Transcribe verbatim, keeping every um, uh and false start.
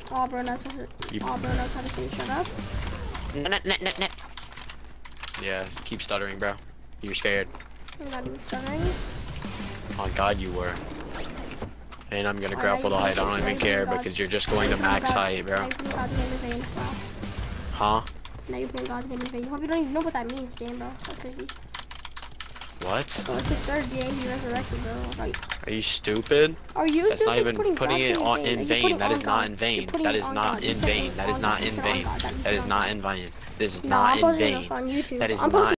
Oh, bro, knows how to, You... oh, bro knows how to say shut up. Net, net, net, net. Yeah, keep stuttering, bro. You're scared. I'm not even stuttering. Oh God, you were. And I'm gonna Oh, grapple the height. I don't even care because you're just going to max height, bro. Now you're putting God's name in vain. Wow. Huh? Now you're putting God's name in vain. Hope you don't even know what that means, Jane, bro. That's crazy. What? Bro, it's the third day he resurrected, bro. Like, are you stupid? are you That's not even putting, putting it on in vain. That is not in vain. That is not in vain. That is not in vain. That is not in vain. This is not in vain. That is not.